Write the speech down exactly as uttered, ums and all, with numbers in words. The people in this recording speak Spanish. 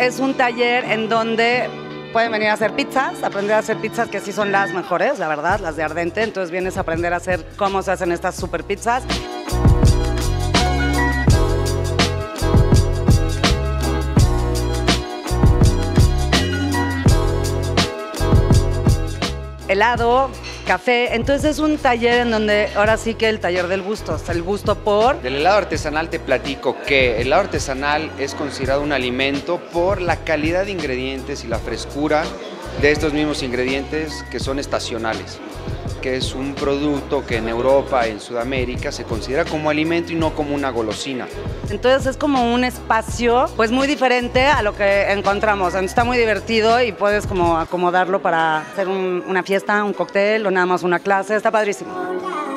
es un taller en donde pueden venir a hacer pizzas, aprender a hacer pizzas que sí son las mejores, la verdad, las de Ardente. Entonces vienes a aprender a hacer cómo se hacen estas super pizzas. Helado, café, entonces es un taller en donde ahora sí que el taller del gusto, el gusto por... Del helado artesanal te platico que el helado artesanal es considerado un alimento por la calidad de ingredientes y la frescura de estos mismos ingredientes que son estacionales, que es un producto que en Europa, en Sudamérica, se considera como alimento y no como una golosina. Entonces es como un espacio pues muy diferente a lo que encontramos. Está muy divertido y puedes como acomodarlo para hacer un, una fiesta, un cóctel o nada más una clase. Está padrísimo.